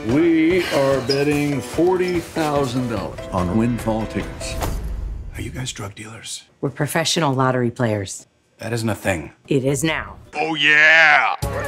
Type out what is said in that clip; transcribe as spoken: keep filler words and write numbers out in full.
We are betting forty thousand dollars on windfall tickets. Are you guys drug dealers? We're professional lottery players. That isn't a thing. It is now. Oh, yeah!